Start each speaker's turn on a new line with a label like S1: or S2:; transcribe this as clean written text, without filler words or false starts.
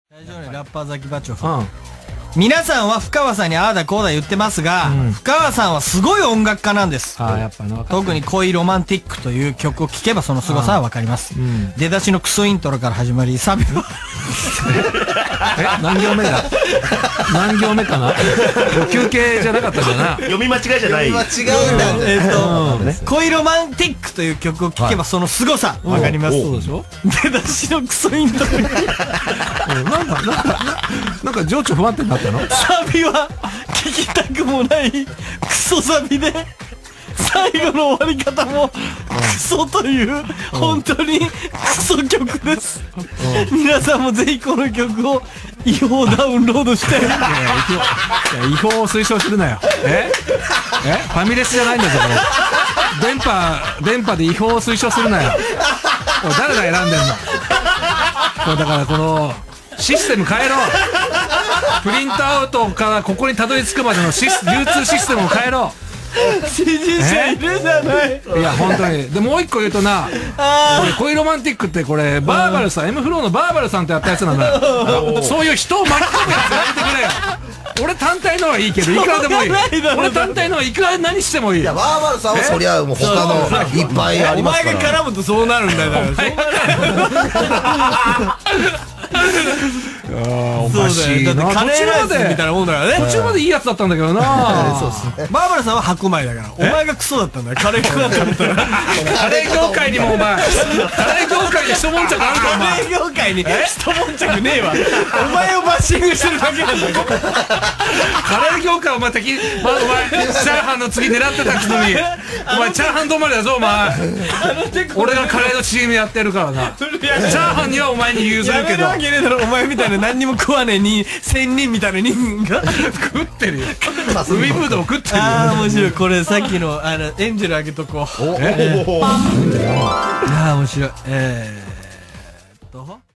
S1: ラッパーザキバチョフ、皆さんは深川さんにああだこうだ言ってますが、深川さんはすごい音楽家なんです。
S2: やっぱ
S1: 特に恋ロマンティックという曲を聴けばその凄さはわかります。出だしのクソイントロから始まりサビは
S2: 何行目だ何行目かな休憩じゃなかったんだな。
S3: 読み間違いじゃない。
S4: 間違うんだ。
S1: 恋ロマンティックという曲を聴けばその凄さわかります。
S2: そうでしょ。
S1: 出だしのクソイントロ
S2: なんか情緒不安定になったの。
S1: サビは聴きたくもないクソサビで、最後の終わり方もクソという本当にクソ曲です。皆さんもぜひこの曲を違法ダウンロードして。
S2: 違法を推奨するなよ。ファミレスじゃないんだぞこれ。電波で違法を推奨するなよ。おい誰が選んでんの。これだからこのシステム変えろ。プリントアウトからここにたどり着くまでの流通システムを変えろ。
S1: 支持者いるじゃない。
S2: いや本当に。でもう一個言うとな、恋ロマンティックってこれバーバルさん、Mフローのバーバルさんってやったやつなんだよ。そういう人を巻き込むやつやめてくれよ。俺単体のはいいけどいくらでもいい。俺単体のはいくら何してもいい。
S4: いやバーバルさんはそりゃもう他のいっぱいありますから。
S1: お前が絡むとそうなるんだよ。
S2: おかしいな。
S1: だってカレーライスみたいなもんだからね。
S2: 途中までいいやつだったんだけどな。
S1: そうですね。バーバラさんは白米だから、お前がクソだったんだよ。カレー食わなかったら。
S2: カレー業界にもお前、カレー業界に一悶着あるかお前。
S1: カレー業界に一悶着ねえわ。お前をバッシングしてるだけなんだよ。
S2: カレー業界お前敵、お前チャーハンの次狙ってたくせに、お前チャーハン止まりだぞお前。俺がカレーの CM やってるからな。チャーハンにはお前に譲るけど。
S1: やめるわけねえだろ、お前みたいな何にも食わねえに仙人みたいな人間が
S2: 食ってるよ。海ぶどう食ってるよ。
S1: ああ面白い。これさっきのエンジェルあげとこう。いや面白い。